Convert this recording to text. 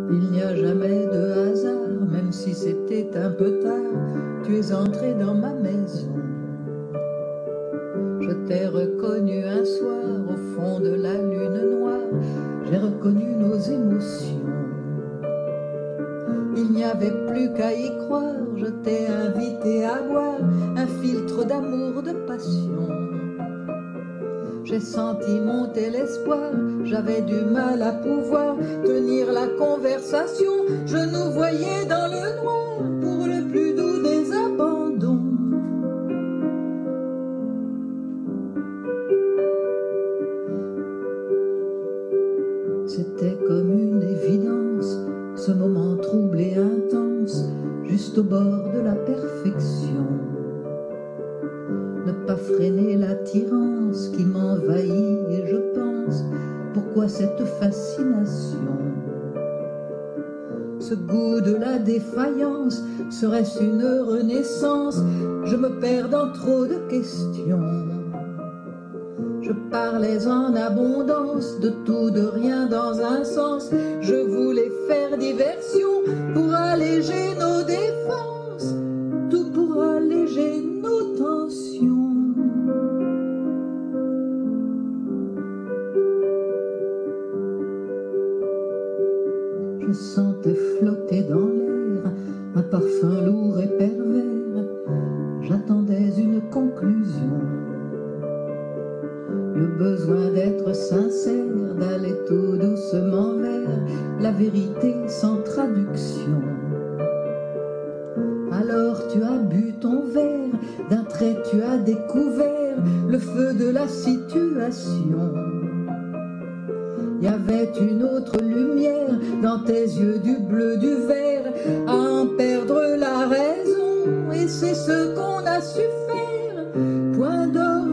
Il n'y a jamais de hasard, même si c'était un peu tard, tu es entré dans ma maison. Je t'ai reconnu un soir au fond de la lune noire, j'ai reconnu nos émotions. Il n'y avait plus qu'à y croire, je t'ai invité à boire un filtre d'amour, de passion. J'ai senti monter l'espoir, j'avais du mal à pouvoir tenir la conversation. Je nous voyais dans le noir pour le plus doux des abandons. C'était comme une évidence, ce moment trouble et intense, juste au bord de la perfection. Ne pas freiner l'attirance qui m'envahit et je pense, pourquoi cette fascination? Ce goût de la défaillance, serait-ce une renaissance? Je me perds dans trop de questions. Je parlais en abondance, de tout, de rien dans un sens. Je voulais faire diversion pour alléger nos défenses, tout pour alléger nos tensions. Je sentais flotter dans l'air un parfum lourd et pervers. J'attendais une conclusion, le besoin d'être sincère, d'aller tout doucement vers la vérité sans traduction. Alors tu as bu ton verre, d'un trait tu as découvert le feu de la situation. Il y avait une autre lumière dans tes yeux, du bleu, du vert, à en perdre la raison, et c'est ce qu'on a su faire. Point d'or